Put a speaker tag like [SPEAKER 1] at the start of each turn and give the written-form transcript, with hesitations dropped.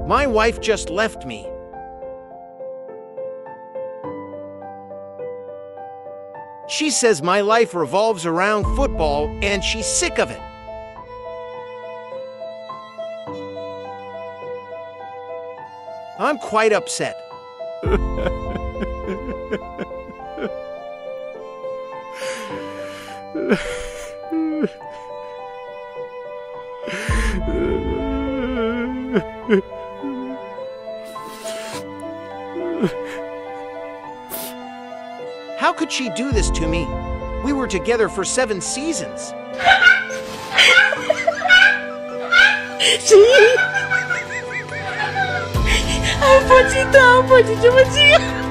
[SPEAKER 1] My wife just left me. She says my life revolves around football and she's sick of it. I'm quite upset. How could she do this to me? We were together for 7 seasons.
[SPEAKER 2] Chị. Em Phật chị tao, Phật chị cho chị.